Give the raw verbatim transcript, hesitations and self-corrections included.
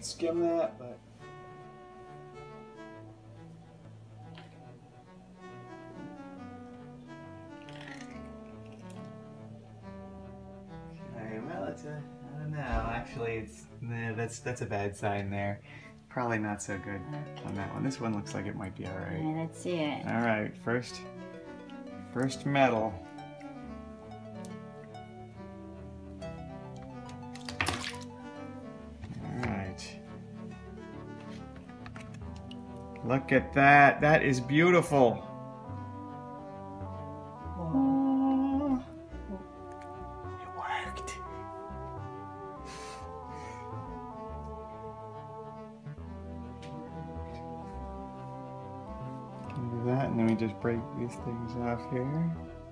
skim that, but okay, well, it's a, I don't know. Actually, it's nah, that's that's a bad sign there. Probably not so good Okay. on that one. This one looks like it might be all right. Yeah, let's see it. All right, first, first medal. Look at that. That is beautiful. Oh, it worked. Can do that, and then we just break these things off here.